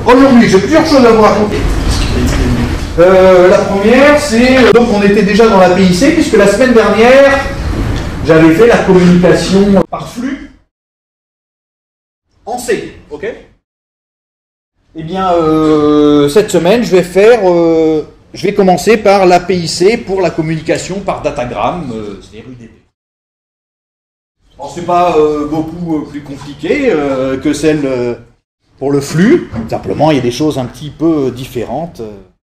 Aujourd'hui, j'ai plusieurs choses à vous raconter. La première, c'est... Donc on était déjà dans la PIC, puisque la semaine dernière, j'avais fait la communication par flux en C. Ok. Eh bien, cette semaine, je vais commencer par la PIC pour la communication par datagramme, c'est-à-dire UDP. Bon, c'est pas beaucoup plus compliqué que celle pour le flux. Simplement, il y a des choses un petit peu différentes.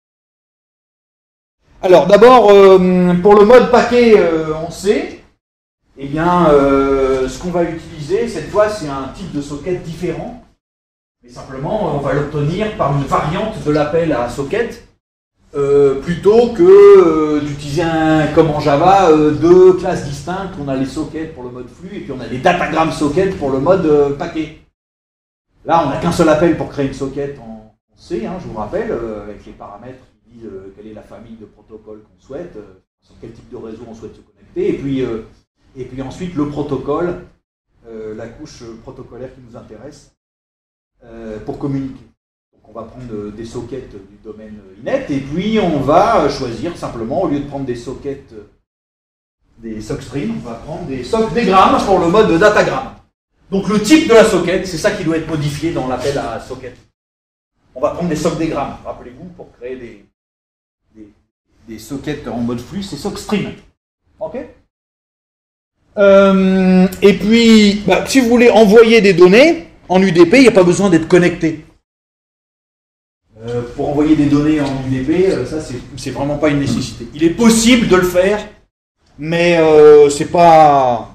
Alors, d'abord, pour le mode paquet en C, eh bien, ce qu'on va utiliser, cette fois, c'est un type de socket différent. Mais simplement, on va l'obtenir par une variante de l'appel à socket, plutôt que d'utiliser comme en Java, deux classes distinctes. On a les sockets pour le mode flux, et puis on a les datagrammes sockets pour le mode paquet. Là, on n'a qu'un seul appel pour créer une socket en C, hein, je vous rappelle, avec les paramètres qui disent quelle est la famille de protocoles qu'on souhaite, sur quel type de réseau on souhaite se connecter, et puis ensuite le protocole, la couche protocolaire qui nous intéresse, pour communiquer. Donc on va prendre des sockets du domaine inet, et puis on va choisir simplement, au lieu de prendre des sockets, des sockstreams, on va prendre des sockdgrammes pour le mode de datagramme. Donc le type de la socket, c'est ça qui doit être modifié dans l'appel à socket. On va prendre des sockdgrammes, rappelez-vous, pour créer des sockets en mode flux, c'est sockstream. Ok. Et puis, si vous voulez envoyer des données en UDP, il n'y a pas besoin d'être connecté. Pour envoyer des données en UDP, ça c'est vraiment pas une nécessité. Il est possible de le faire, mais c'est pas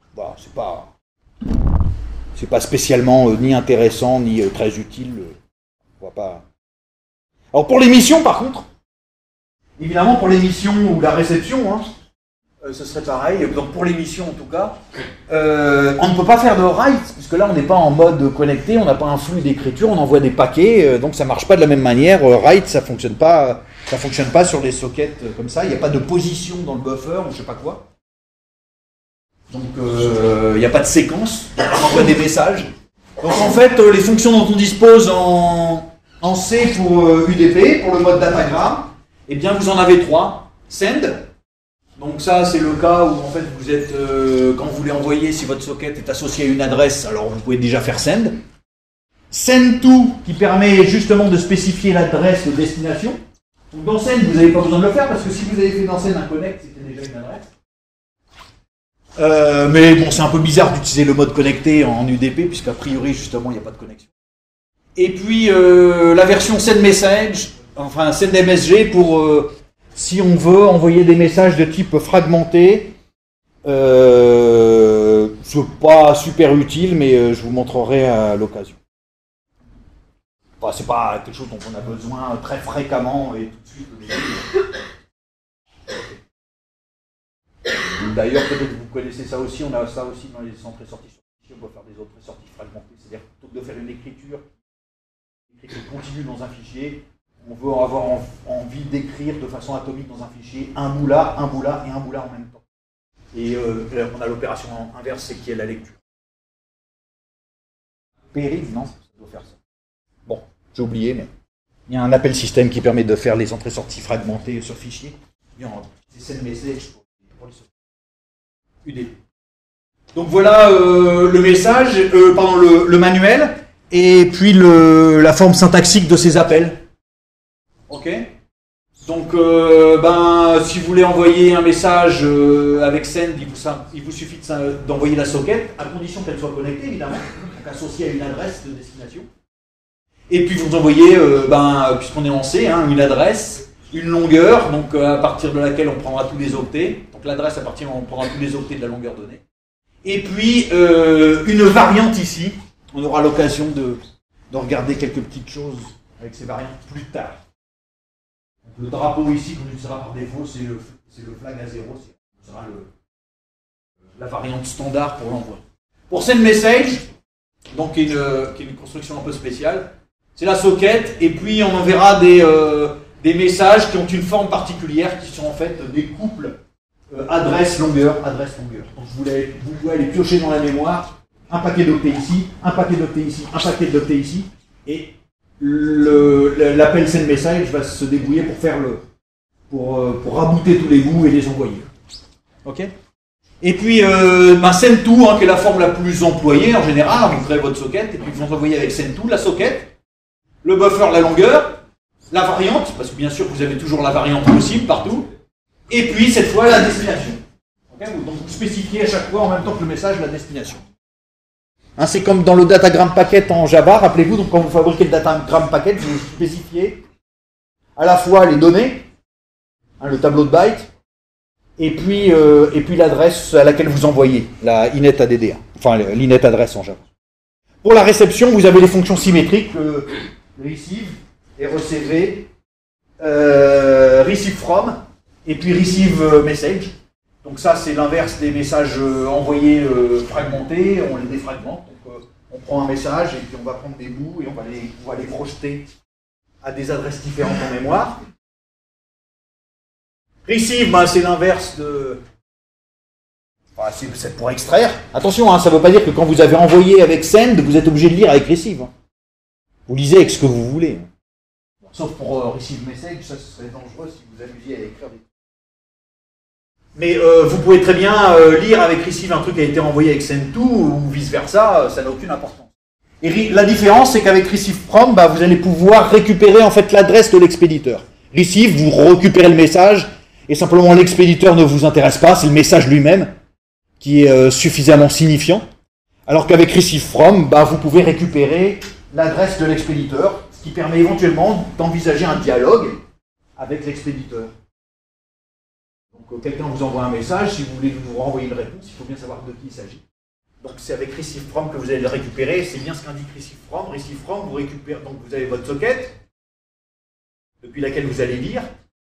spécialement ni intéressant ni très utile. On voit pas. Alors pour l'émission, par contre, évidemment pour l'émission ou la réception, hein, ce serait pareil. Donc pour l'émission en tout cas, on ne peut pas faire de write, puisque là on n'est pas en mode connecté, on n'a pas un flux d'écriture, on envoie des paquets, donc ça ne marche pas de la même manière. Write, ça fonctionne pas sur les sockets comme ça, il n'y a pas de position dans le buffer ou je sais pas quoi. Donc il n'y a pas de séquence, on envoie des messages. Donc en fait, les fonctions dont on dispose en C pour UDP, pour le mode datagramme, eh bien vous en avez trois. Send. Donc ça, c'est le cas où en fait vous êtes, quand vous voulez envoyer, si votre socket est associé à une adresse, alors vous pouvez déjà faire send. Send to, qui permet justement de spécifier l'adresse de destination. Donc dans send, vous n'avez pas besoin de le faire, parce que si vous avez fait dans send un connect, c'était déjà une adresse. Mais bon, c'est un peu bizarre d'utiliser le mode connecté en UDP, puisqu'a priori, justement, il n'y a pas de connexion. Et puis, la version send message, enfin send MSG pour... si on veut envoyer des messages de type fragmenté, c'est pas super utile, mais je vous montrerai à l'occasion. Enfin, c'est pas quelque chose dont on a besoin très fréquemment et tout de suite. D'ailleurs, peut-être que vous connaissez ça aussi, on a ça aussi dans les entrées-sorties sur fichier, on peut faire des entrées-sorties fragmentées, c'est-à-dire plutôt que de faire une écriture continue dans un fichier, on veut avoir envie d'écrire de façon atomique dans un fichier un bout là et un bout là en même temps. Et on a l'opération inverse, c'est qui est la lecture. Périve, non, ça doit faire ça. Bon, j'ai oublié, mais il y a un appel système qui permet de faire les entrées-sorties fragmentées sur fichier. C'est send message pour les UDP. Donc voilà le message, le manuel, et puis la forme syntaxique de ces appels. Ok. Donc, si vous voulez envoyer un message avec send, il vous suffit d'envoyer la socket, à condition qu'elle soit connectée, évidemment, donc associée à une adresse de destination. Et puis vous envoyez, puisqu'on est en C, hein, une adresse, une longueur, donc à partir de laquelle on prendra tous les octets. Donc l'adresse, à partir de laquelle on prendra tous les octets de la longueur donnée. Et puis une variante ici. On aura l'occasion de regarder quelques petites choses avec ces variantes plus tard. Le drapeau ici qu'on utilisera par défaut, c'est le flag à 0, ce sera la variante standard pour l'envoi. Pour send message, donc qui est une construction un peu spéciale, c'est la socket, et puis on enverra des messages qui ont une forme particulière, qui sont en fait des couples adresse-longueur. Donc vous pouvez aller piocher dans la mémoire un paquet d'octets ici, un paquet d'octets ici, un paquet d'octets ici, et l'appel send message va se débrouiller pour faire pour rabooter tous les bouts et les envoyer. Ok. Et puis send to, qui est la forme la plus employée en général, vous créez votre socket et puis vous envoyez avec send to la socket, le buffer, la longueur, la variante, parce que bien sûr vous avez toujours la variante possible partout, et puis cette fois la destination. Okay, donc vous spécifiez à chaque fois en même temps que le message la destination. Hein, c'est comme dans le datagram packet en Java, rappelez-vous, donc quand vous fabriquez le datagram packet, vous spécifiez à la fois les données, hein, le tableau de bytes, et puis l'adresse à laquelle vous envoyez, la inet add, enfin l'inet address en Java. Pour la réception, vous avez les fonctions symétriques, receive et receiver, receive from, et puis receive message. Donc ça, c'est l'inverse des messages envoyés fragmentés, on les défragmente. Donc on prend un message et puis on va prendre des bouts et on va les projeter à des adresses différentes en mémoire. Receive, c'est l'inverse de... Enfin, c'est pour extraire. Attention, ça ne veut pas dire que quand vous avez envoyé avec send, vous êtes obligé de lire avec receive. Vous lisez avec ce que vous voulez. Sauf pour receive message, ça ce serait dangereux si vous amusiez à écrire des... Mais vous pouvez très bien lire avec receive un truc qui a été envoyé avec send to ou vice versa, ça n'a aucune importance. Et la différence, c'est qu'avec receive from, vous allez pouvoir récupérer en fait l'adresse de l'expéditeur. Receive, vous récupérez le message et simplement l'expéditeur ne vous intéresse pas, c'est le message lui-même qui est suffisamment signifiant. Alors qu'avec receive from, vous pouvez récupérer l'adresse de l'expéditeur, ce qui permet éventuellement d'envisager un dialogue avec l'expéditeur. Donc quelqu'un vous envoie un message, si vous voulez vous renvoyer une réponse, il faut bien savoir de qui il s'agit. Donc c'est avec receive from que vous allez le récupérer, c'est bien ce qu'indique receive from. Receive from, vous récupérez, donc vous avez votre socket, depuis laquelle vous allez lire,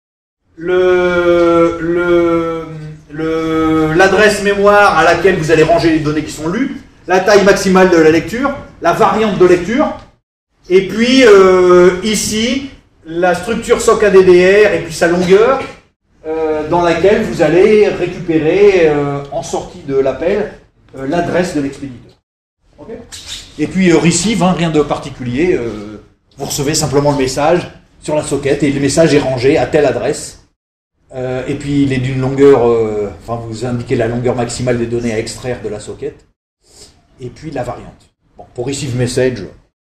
l'adresse mémoire à laquelle vous allez ranger les données qui sont lues, la taille maximale de la lecture, la variante de lecture, et puis ici, la structure SOC-ADDR et puis sa longueur, dans laquelle vous allez récupérer, en sortie de l'appel, l'adresse de l'expéditeur. Okay. Et puis receive, rien de particulier, vous recevez simplement le message sur la socket et le message est rangé à telle adresse. Et puis il est d'une longueur, vous indiquez la longueur maximale des données à extraire de la socket. Et puis la variante. Bon, pour receive message,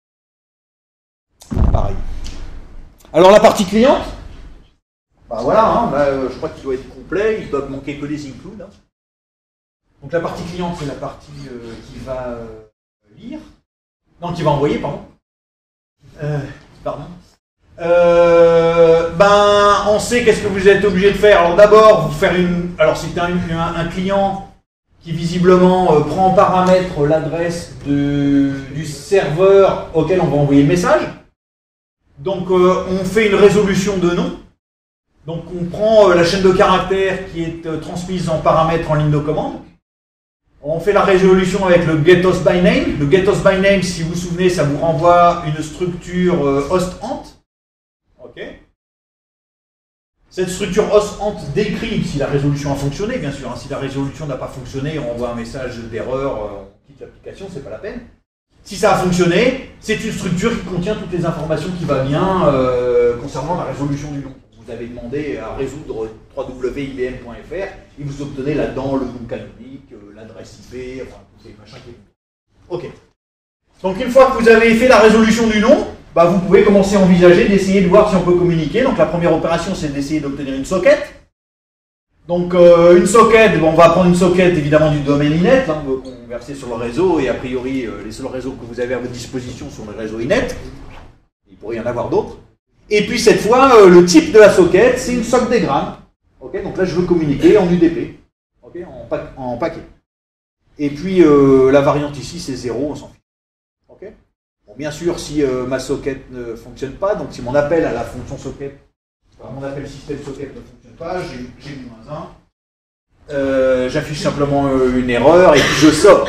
pareil. Alors la partie cliente, voilà, je crois qu'il doit être complet, il doit manquer que les includes. Donc la partie cliente, c'est la partie qui va lire, non, qui va envoyer, pardon. On sait qu'est-ce que vous êtes obligé de faire. Alors d'abord, vous faire alors c'est un client qui visiblement prend en paramètre l'adresse du serveur auquel on va envoyer le message. Donc on fait une résolution de nom. Donc on prend la chaîne de caractères qui est transmise en paramètres en ligne de commande. On fait la résolution avec le getHostByName. Le getHostByName, si vous vous souvenez, ça vous renvoie une structure hostAnt. Ok. Cette structure hostAnt décrit si la résolution a fonctionné, bien sûr. Si la résolution n'a pas fonctionné, on envoie un message d'erreur, on quitte l'application, c'est pas la peine. Si ça a fonctionné, c'est une structure qui contient toutes les informations qui vont bien concernant la résolution du nom. Vous avez demandé à résoudre www.ibm.fr et vous obtenez là-dedans le nom canonique, l'adresse IP, tous ces machins qui vont. Ok. Donc une fois que vous avez fait la résolution du nom, vous pouvez commencer à envisager d'essayer de voir si on peut communiquer. Donc la première opération, c'est d'essayer d'obtenir une socket. Donc une socket, on va prendre une socket évidemment du domaine inet, conversé sur le réseau, et a priori les seuls réseaux que vous avez à votre disposition sont les réseaux inet. Il pourrait y en avoir d'autres. Et puis cette fois, le type de la socket, c'est une SOCDgram. Okay, donc là, je veux communiquer en UDP, okay, en paquet. Et puis la variante ici, c'est 0, on s'en fiche. Okay. Bon, bien sûr, si ma socket ne fonctionne pas, donc si mon appel à la fonction socket, mon appel système socket ne fonctionne pas, j'ai -1. J'affiche simplement une erreur et puis je sors.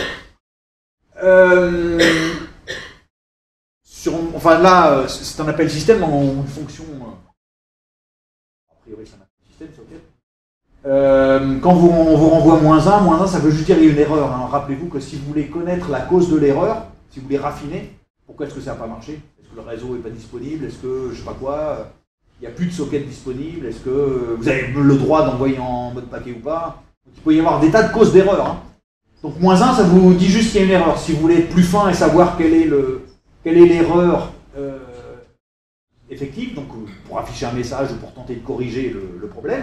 Là, c'est un appel système ou une fonction. A priori, c'est un appel système, socket. Quand on vous renvoie -1, ça veut juste dire qu'il y a une erreur. Rappelez-vous que si vous voulez connaître la cause de l'erreur, si vous voulez raffiner, pourquoi est-ce que ça n'a pas marché? Est-ce que le réseau n'est pas disponible, est-ce que, je sais pas quoi, il n'y a plus de socket disponible, est-ce que vous avez le droit d'envoyer en mode paquet ou pas. Donc, il peut y avoir des tas de causes d'erreur. Hein. Donc -1, ça vous dit juste qu'il y a une erreur. Si vous voulez être plus fin et savoir quelle est l'erreur effective, donc pour afficher un message ou pour tenter de corriger le problème,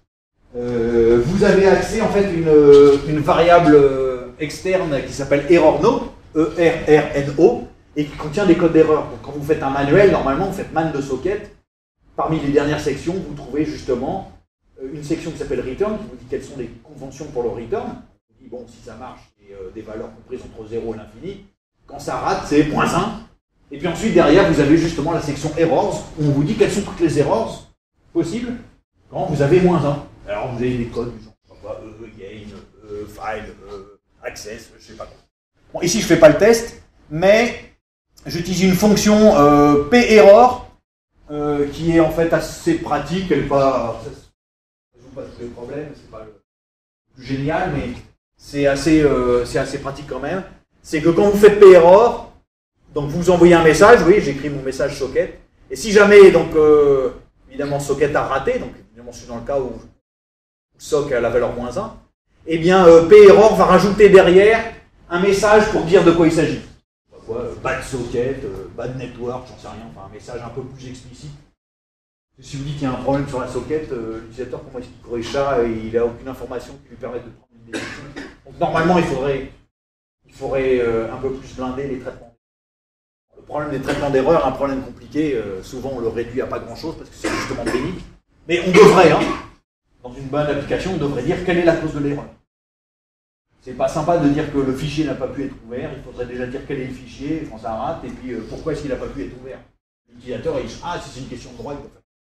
vous avez accès en fait à une variable externe qui s'appelle errorno, E-R-R-N-O, et qui contient des codes d'erreur. Donc quand vous faites un manuel, normalement vous faites man de socket. Parmi les dernières sections, vous trouvez justement une section qui s'appelle return, qui vous dit quelles sont les conventions pour le return. On vous dit, bon, si ça marche, et des valeurs comprises entre 0 et l'infini. Quand ça rate, c'est -1. Et puis ensuite, derrière, vous avez justement la section errors, où on vous dit quelles sont toutes les errors possibles quand vous avez -1. Alors vous avez des codes du genre, je sais pas quoi, gain, file, access, je sais pas quoi. Bon, ici, je ne fais pas le test, mais j'utilise une fonction p-error, qui est en fait assez pratique. Elle ne résout pas tous les problèmes, c'est pas le plus génial, mais c'est assez pratique quand même. C'est que quand vous faites p-error, donc vous envoyez un message, vous voyez, j'écris mon message socket, et si jamais, donc, évidemment, socket a raté, donc évidemment, je suis dans le cas où sock a la valeur -1, eh bien, p-error va rajouter derrière un message pour dire de quoi il s'agit. Bad socket, bad network, j'en sais rien, enfin un message un peu plus explicite. Si vous dites qu'il y a un problème sur la socket, l'utilisateur, comment est-ce qu'il corrige ça et il n'a aucune information qui lui permette de prendre une décision. Donc normalement, il faudrait un peu plus blinder les traitements. Le problème des traitements d'erreur, un problème compliqué, souvent on le réduit à pas grand-chose parce que c'est justement pénible. Mais on devrait, hein, dans une bonne application, on devrait dire quelle est la cause de l'erreur. C'est pas sympa de dire que le fichier n'a pas pu être ouvert, il faudrait déjà dire quel est le fichier quand ça rate, et puis pourquoi est-ce qu'il n'a pas pu être ouvert. L'utilisateur, il dit, ah, si c'est une question de droit, il peut faire.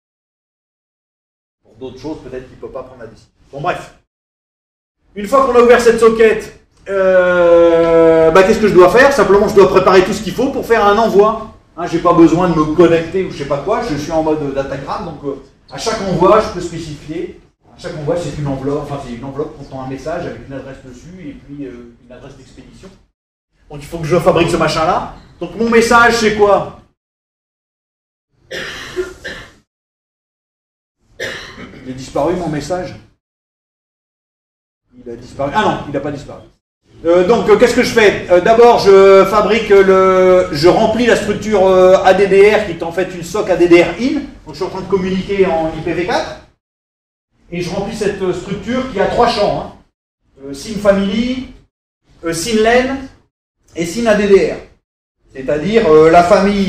Pour d'autres choses, peut-être qu'il ne peut pas prendre la décision. Bon, bref. Une fois qu'on a ouvert cette socket, qu'est-ce que je dois faire? Simplement, je dois préparer tout ce qu'il faut pour faire un envoi. Hein, je n'ai pas besoin de me connecter ou je ne sais pas quoi, je suis en mode datagram, donc à chaque envoi, je peux spécifier. Chaque envoi, c'est une enveloppe, contenant un message avec une adresse dessus et puis une adresse d'expédition. Donc il faut que je fabrique ce machin-là. Donc mon message, c'est quoi? Il a disparu mon message? Il a disparu. Ah non, il n'a pas disparu. Donc qu'est-ce que je fais? D'abord, je fabrique je remplis la structure ADDR qui est en fait une sock ADDR in. Donc je suis en train de communiquer en IPv4. Et je remplis cette structure qui a 3 champs. Hein. SYN family, SYN len et SYN ADDR. C'est-à-dire la famille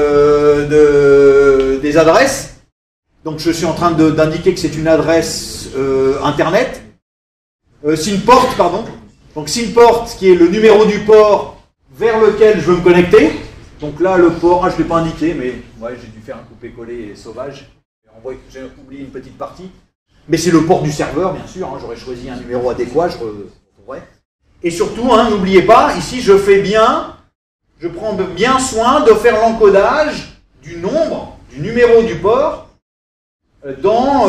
des adresses. Donc je suis en train d'indiquer que c'est une adresse internet. SYN port, pardon. Donc SYN port qui est le numéro du port vers lequel je veux me connecter. Donc là le port, je ne l'ai pas indiqué, mais ouais, j'ai dû faire un coupé-collé sauvage. J'ai oublié une petite partie. Mais c'est le port du serveur, bien sûr, hein, j'aurais choisi un numéro adéquat, je retrouverai. Et surtout, hein, n'oubliez pas, ici je prends bien soin de faire l'encodage du nombre, du numéro du port dans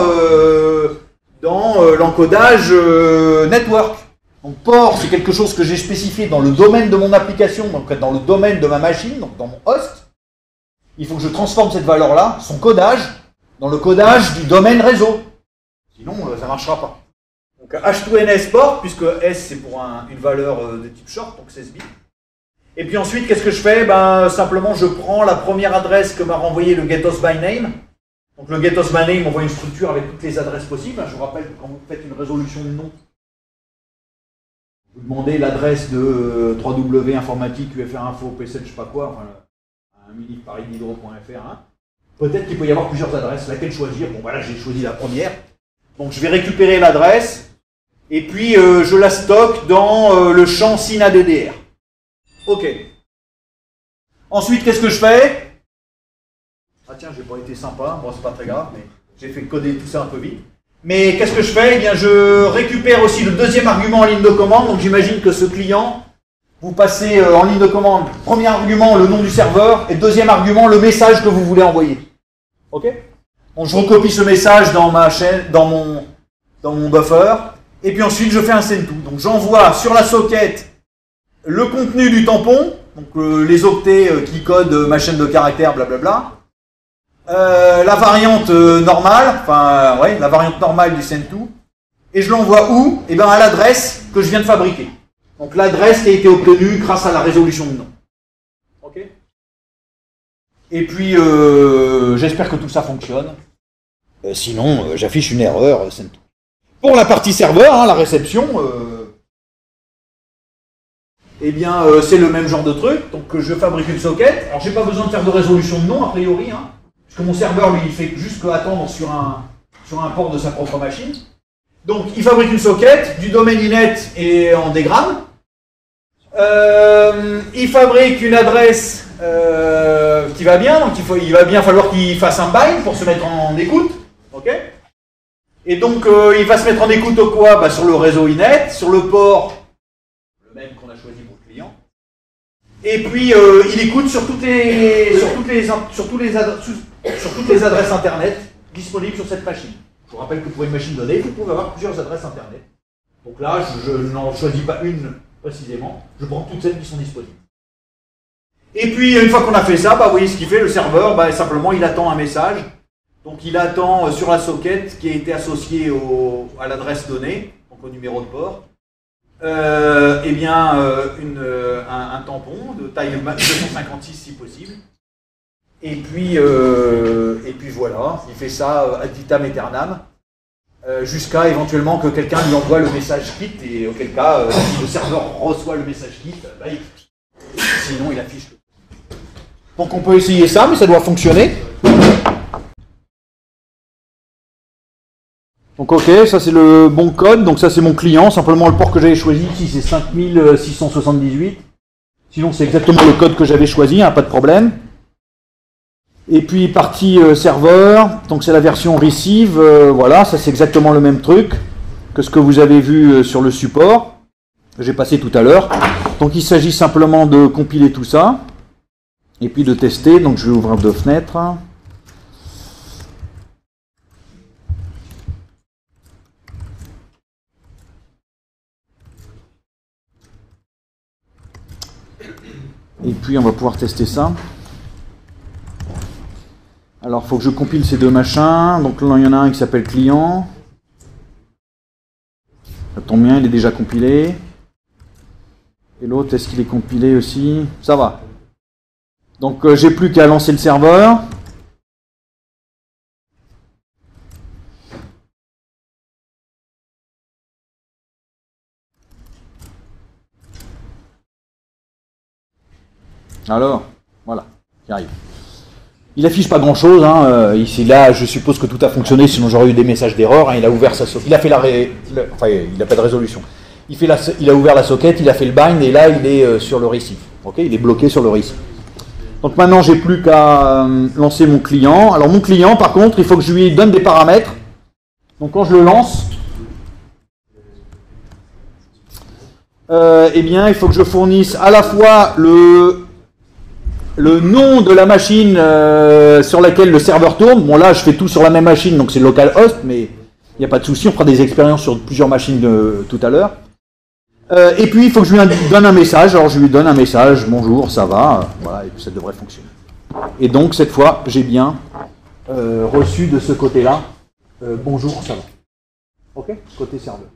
l'encodage network. Donc port, c'est quelque chose que j'ai spécifié dans le domaine de mon application, donc dans le domaine de ma machine, donc dans mon host. Il faut que je transforme cette valeur-là, son codage, dans le codage du domaine réseau. Sinon, ça ne marchera pas. Donc H2NS port, puisque S c'est pour une valeur de type short, donc 16 bits. Et puis ensuite, qu'est-ce que je fais? Simplement, je prends la première adresse que m'a renvoyé le getOsByName. Donc le getOsByName m'envoie une structure avec toutes les adresses possibles. Je vous rappelle que quand vous faites une résolution de nom, vous demandez l'adresse de www informatique, UFR info, PC, je sais pas quoi, enfin, un mini paris-hydro.fr. Hein. Peut-être qu'il peut y avoir plusieurs adresses, laquelle choisir. Bon voilà, j'ai choisi la première. Donc je vais récupérer l'adresse et puis je la stocke dans le champ SYN ADDR. Ok. Ensuite, qu'est-ce que je fais? Ah tiens, j'ai pas été sympa, bon c'est pas très grave, mais j'ai fait coder tout ça un peu vite. Mais qu'est-ce que je fais? Eh bien, je récupère aussi le deuxième argument en ligne de commande. Donc j'imagine que ce client, vous passez en ligne de commande, premier argument, le nom du serveur, et deuxième argument, le message que vous voulez envoyer. Ok? Donc je recopie ce message dans ma chaîne, dans mon buffer, et puis ensuite je fais un send to. Donc j'envoie sur la socket le contenu du tampon, donc les octets qui codent ma chaîne de caractères, blablabla. La variante normale, enfin ouais, la variante normale du send-to. Et je l'envoie où? Eh bien à l'adresse que je viens de fabriquer. Donc l'adresse qui a été obtenue grâce à la résolution de nom. Ok. Et puis j'espère que tout ça fonctionne. Sinon, j'affiche une erreur. Send-to. Pour la partie serveur, hein, la réception, eh bien c'est le même genre de truc. Donc je fabrique une socket. Alors j'ai pas besoin de faire de résolution de nom a priori, hein, puisque mon serveur lui il fait juste que attendre sur un port de sa propre machine. Donc, il fabrique une socket, du domaine inet et en dégramme. Il fabrique une adresse qui va bien, donc il va bien falloir qu'il fasse un bind pour se mettre en écoute. Ok. Et donc, il va se mettre en écoute au quoi? Bah, sur le réseau inet, sur le port, le même qu'on a choisi pour le client. Et puis, il écoute sur toutes les adresses internet disponibles sur cette machine. Je vous rappelle que pour une machine donnée, vous pouvez avoir plusieurs adresses internet. Donc là, je n'en choisis pas une précisément, je prends toutes celles qui sont disponibles. Et puis, une fois qu'on a fait ça, bah, vous voyez ce qu'il fait, le serveur, bah, simplement, il attend un message. Donc il attend sur la socket qui a été associée à l'adresse donnée, donc au numéro de port, eh bien, un tampon de taille 256 si possible. Et puis voilà, il fait ça ad vitam aeternam, jusqu'à éventuellement que quelqu'un lui envoie le message kit, et auquel cas, si le serveur reçoit le message kit, bah, sinon il affiche le. Donc on peut essayer ça, mais ça doit fonctionner. Donc ok, ça c'est le bon code, donc ça c'est mon client, simplement le port que j'avais choisi ici c'est 5678. Sinon c'est exactement le code que j'avais choisi, hein, pas de problème. Et puis partie serveur, donc c'est la version receive, voilà, ça c'est exactement le même truc que ce que vous avez vu sur le support, que j'ai passé tout à l'heure. Donc il s'agit simplement de compiler tout ça, et puis de tester, donc je vais ouvrir deux fenêtres. Et puis on va pouvoir tester ça. Alors il faut que je compile ces deux machins. Donc là il y en a un qui s'appelle client. Ça tombe bien, il est déjà compilé. Et l'autre, est-ce qu'il est compilé aussi? Ça va. Donc j'ai plus qu'à lancer le serveur. Alors, voilà, j'y arrive. Il affiche pas grand chose, hein. Ici, là, je suppose que tout a fonctionné, sinon j'aurais eu des messages d'erreur. Hein. Il a ouvert sa socket, il a fait enfin, il n'a pas de résolution. Il a ouvert la socket, il a fait le bind, et là, il est sur le receive. Ok, il est bloqué sur le receive. Donc maintenant, j'ai plus qu'à lancer mon client. Alors mon client, par contre, il faut que je lui donne des paramètres. Donc quand je le lance, eh bien, il faut que je fournisse à la fois le nom de la machine sur laquelle le serveur tourne. Bon là, je fais tout sur la même machine, donc c'est localhost, mais il n'y a pas de souci, on fera des expériences sur plusieurs machines tout à l'heure. Et puis, il faut que je lui donne un message. Alors, je lui donne un message, bonjour, ça va, voilà, et puis ça devrait fonctionner. Et donc, cette fois, j'ai bien reçu de ce côté-là, bonjour, ça va. Ok, côté serveur.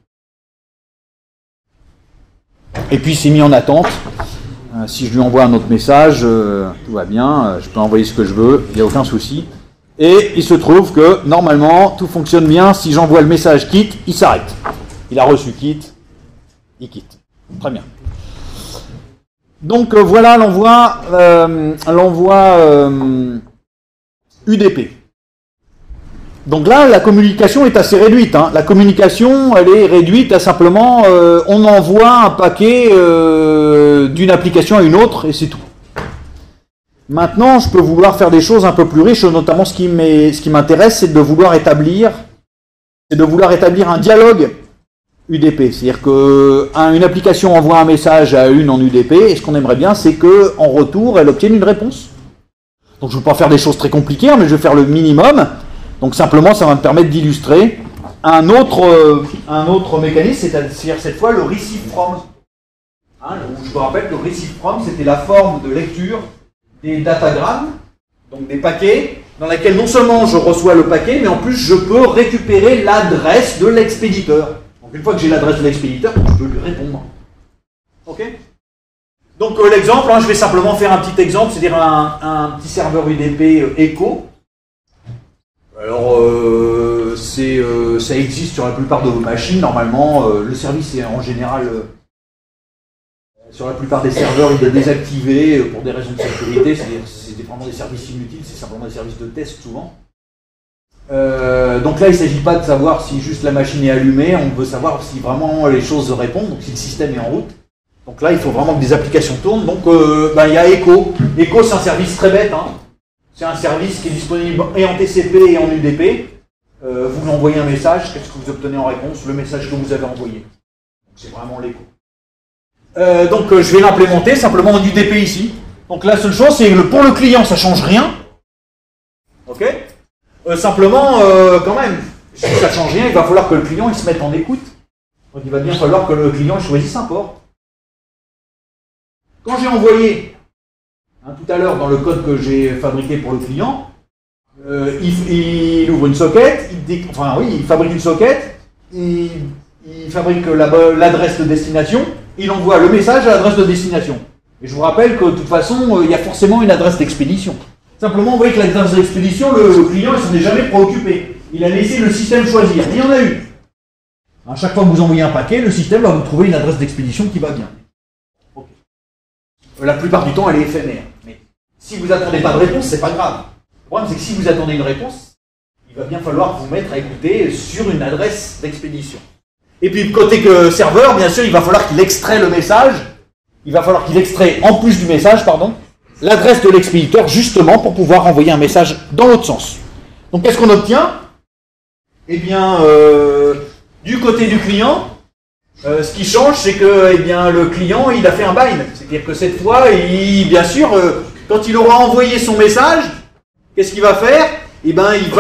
Et puis, c'est mis en attente. Si je lui envoie un autre message, tout va bien, je peux envoyer ce que je veux, il n'y a aucun souci. Et il se trouve que, normalement, tout fonctionne bien. Si j'envoie le message quitte, il s'arrête. Il a reçu quitte, il quitte. Très bien. Donc, voilà l'envoi UDP. Donc là, la communication est assez réduite. Hein. La communication, elle est réduite à simplement, on envoie un paquet d'une application à une autre, et c'est tout. Maintenant, je peux vouloir faire des choses un peu plus riches, notamment ce qui m'intéresse, c'est de vouloir établir un dialogue UDP. C'est-à-dire qu'une application envoie un message à une en UDP, et ce qu'on aimerait bien, c'est qu'en retour, elle obtienne une réponse. Donc je ne vais pas faire des choses très compliquées, mais je vais faire le minimum. Donc simplement, ça va me permettre d'illustrer un autre mécanisme, c'est-à-dire cette fois le receive from. Hein, Hein, je vous rappelle que le receive from, c'était la forme de lecture des datagrammes, donc des paquets, dans laquelle non seulement je reçois le paquet, mais en plus je peux récupérer l'adresse de l'expéditeur. Donc une fois que j'ai l'adresse de l'expéditeur, je peux lui répondre. Ok? Donc l'exemple, hein, je vais simplement faire un petit exemple, c'est-à-dire un petit serveur UDP Echo. Alors ça existe sur la plupart de vos machines, normalement le service est en général sur la plupart des serveurs il est désactivé pour des raisons de sécurité, c'est-à-dire c'est vraiment des services inutiles, c'est simplement des services de test souvent. Donc là il ne s'agit pas de savoir si juste la machine est allumée, on veut savoir si vraiment les choses répondent, donc si le système est en route. Donc là il faut vraiment que des applications tournent, donc il y a Echo. Echo c'est un service très bête, hein. C'est un service qui est disponible et en TCP et en UDP. Vous lui envoyez un message, qu'est-ce que vous obtenez en réponse? Le message que vous avez envoyé. C'est vraiment l'Echo. Donc je vais l'implémenter simplement en UDP ici. Donc la seule chose c'est que pour le client ça ne change rien. Ok. Simplement quand même, si ça ne change rien, il va falloir que le client il se mette en écoute. Donc il va bien falloir que le client choisisse un port. Quand j'ai envoyé tout à l'heure dans le code que j'ai fabriqué pour le client, il ouvre une socket, il fabrique une socket, il fabrique l'adresse de destination, il envoie le message à l'adresse de destination. Et je vous rappelle que de toute façon, il y a forcément une adresse d'expédition. Simplement, vous voyez que l'adresse d'expédition, le client ne s'en est jamais préoccupé. Il a laissé le système choisir. Il y en a une. À chaque fois que vous envoyez un paquet, le système va vous trouver une adresse d'expédition qui va bien. Okay. La plupart du temps, elle est éphémère. Mais si vous n'attendez pas de réponse, c'est pas grave. Le problème, c'est que si vous attendez une réponse, il va bien falloir vous mettre à écouter sur une adresse d'expédition. Et puis, côté serveur, bien sûr, il va falloir qu'il extrait le message. Il va falloir qu'il extrait, en plus du message, l'adresse de l'expéditeur, justement, pour pouvoir envoyer un message dans l'autre sens. Donc, qu'est-ce qu'on obtient? Eh bien, du côté du client, ce qui change, c'est que le client, il a fait un bind. C'est-à-dire que cette fois, bien sûr, quand il aura envoyé son message, qu'est-ce qu'il va faire? Eh bien, il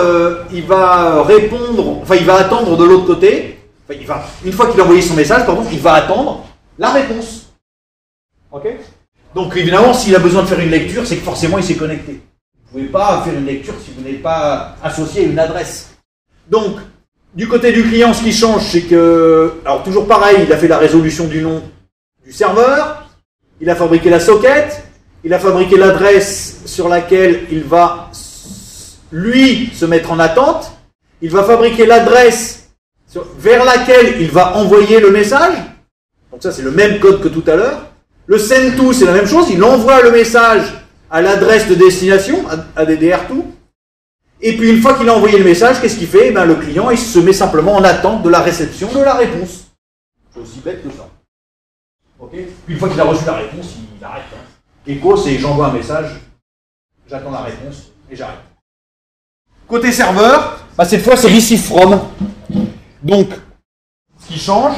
va répondre, il va attendre de l'autre côté. Une fois qu'il a envoyé son message, il va attendre la réponse. Ok? Donc, évidemment, s'il a besoin de faire une lecture, c'est que forcément, il s'est connecté. Vous ne pouvez pas faire une lecture si vous n'êtes pas associé à une adresse. Donc, du côté du client, ce qui change, c'est que, alors toujours pareil, il a fait la résolution du nom du serveur, il a fabriqué la socket, il a fabriqué l'adresse sur laquelle il va, lui, se mettre en attente, il va fabriquer l'adresse vers laquelle il va envoyer le message. Donc ça, c'est le même code que tout à l'heure. Le send to, c'est la même chose, il envoie le message à l'adresse de destination, à DDR2. Et puis une fois qu'il a envoyé le message, qu'est-ce qu'il fait? Le client, il se met simplement en attente de la réception de la réponse. C'est aussi bête que ça. Okay. Puis une fois qu'il a reçu la réponse, il arrête. Echo, c'est j'envoie un message, j'attends la réponse et j'arrête. Côté serveur, cette fois c'est receive from. Donc, ce qui change,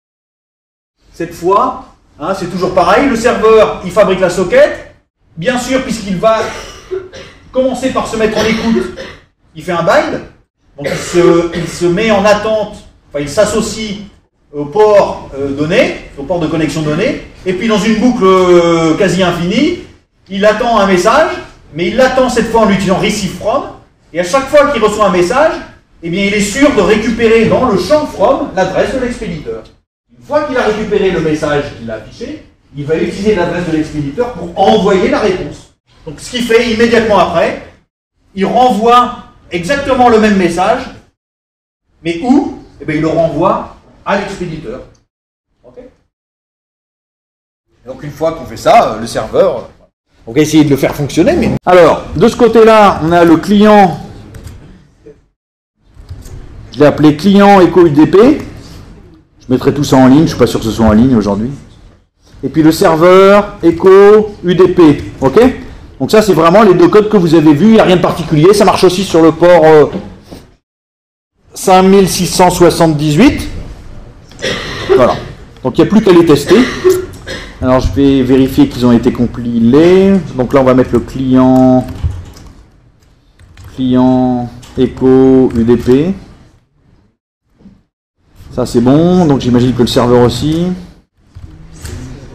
cette fois, c'est toujours pareil, le serveur, il fabrique la socket, bien sûr, puisqu'il va commencer par se mettre en écoute, il fait un bind, donc il se met en attente, il s'associe au port donné, au port de connexion donné, et puis dans une boucle quasi infinie, il attend un message, mais il l'attend cette fois en l'utilisant receive from, et à chaque fois qu'il reçoit un message, il est sûr de récupérer dans le champ from l'adresse de l'expéditeur. Une fois qu'il a récupéré le message qu'il a affiché, il va utiliser l'adresse de l'expéditeur pour envoyer la réponse. Donc ce qu'il fait immédiatement après, il renvoie exactement le même message, mais où? Il le renvoie à l'expéditeur. Okay. Donc une fois qu'on fait ça, le serveur, on va essayer de le faire fonctionner. Mais... Alors, de ce côté-là, on a le client, je l'ai appelé client Echo UDP. Je mettrai tout ça en ligne, je ne suis pas sûr que ce soit en ligne aujourd'hui. Et puis le serveur Echo UDP. Ok? Donc ça, c'est vraiment les deux codes que vous avez vus, il n'y a rien de particulier. Ça marche aussi sur le port 5678. Voilà. Donc il n'y a plus qu'à les tester. Alors je vais vérifier qu'ils ont été compilés. Donc là, on va mettre le client Echo UDP. Ça, c'est bon. Donc j'imagine que le serveur aussi.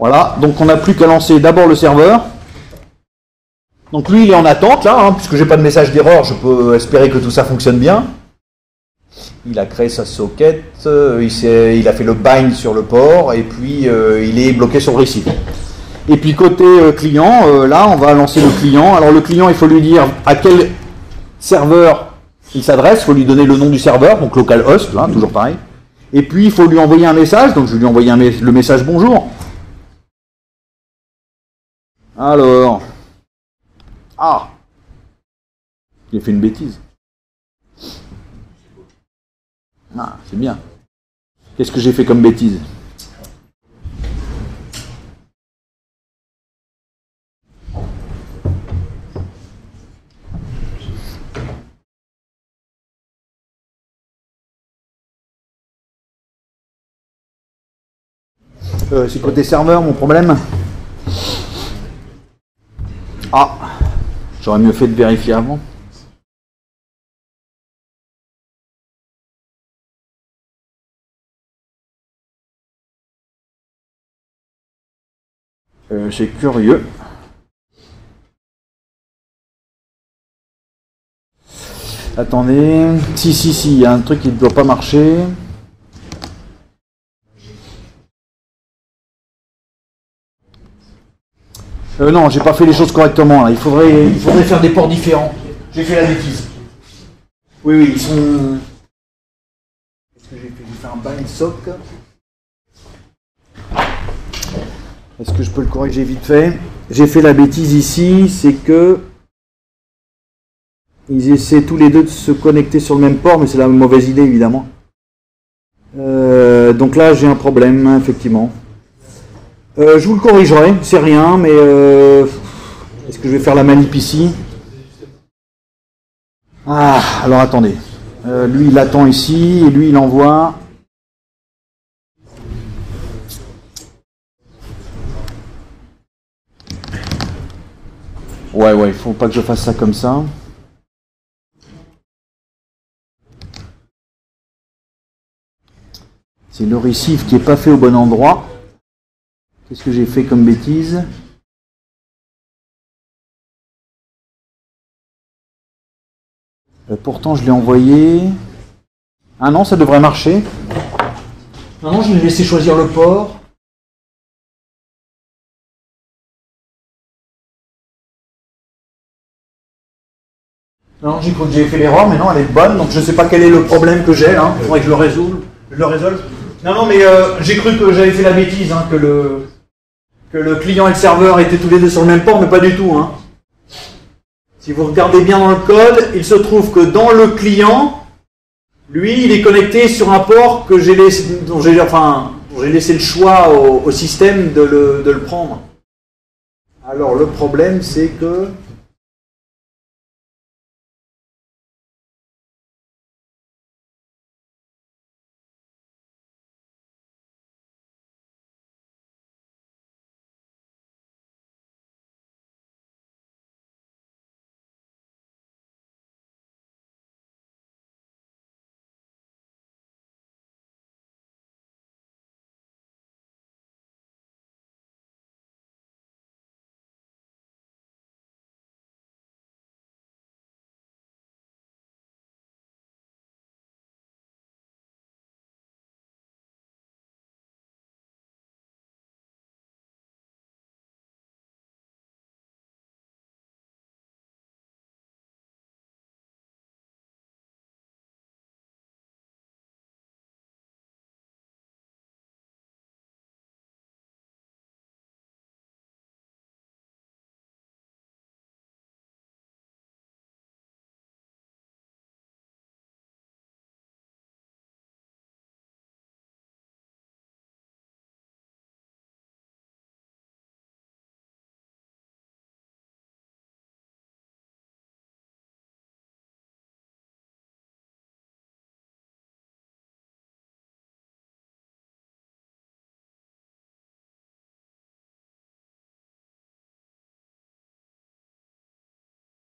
Voilà, donc on n'a plus qu'à lancer d'abord le serveur. Donc lui, il est en attente là, hein, puisque j'ai pas de message d'erreur, je peux espérer que tout ça fonctionne bien. Il a créé sa socket, il a fait le bind sur le port, et puis il est bloqué sur le receive. Et puis côté client, là, on va lancer le client. Alors le client, il faut lui dire à quel serveur il s'adresse, il faut lui donner le nom du serveur, donc localhost, là, toujours pareil. Et puis il faut lui envoyer un message, donc je vais lui envoyer le message bonjour. Alors, j'ai fait une bêtise. Ah, c'est bien. Qu'est-ce que j'ai fait comme bêtise? C'est côté serveur mon problème. Ah, j'aurais mieux fait de vérifier avant. C'est curieux. Attendez. Si, il y a un truc qui ne doit pas marcher. Non, j'ai pas fait les choses correctement là. Il faudrait faire des ports différents. J'ai fait la bêtise. Oui, ils sont. Qu'est-ce que j'ai fait? J'ai fait un bind sock. Est-ce que je peux le corriger vite fait? J'ai fait la bêtise ici, c'est que ils essaient tous les deux de se connecter sur le même port, mais c'est la mauvaise idée évidemment. Donc là j'ai un problème, effectivement. Je vous le corrigerai, c'est rien, mais est-ce que je vais faire la manip ici? Ah, alors attendez. Lui il attend ici, et lui il envoie. Ouais, il faut pas que je fasse ça comme ça. C'est le receive qui est pas fait au bon endroit. Qu'est-ce que j'ai fait comme bêtise? Pourtant, je l'ai envoyé. Ah non, ça devrait marcher. Non, je l'ai laissé choisir le port. Non, j'ai cru que j'avais fait l'erreur, mais non, elle est bonne, donc je ne sais pas quel est le problème que j'ai là. Il faudrait que je le résolve. Non, mais j'ai cru que j'avais fait la bêtise, hein, que le client et le serveur étaient tous les deux sur le même port, mais pas du tout. Hein. Si vous regardez bien dans le code, il se trouve que dans le client, lui, il est connecté sur un port que dont j'ai laissé le choix au système de le prendre. Alors le problème, c'est que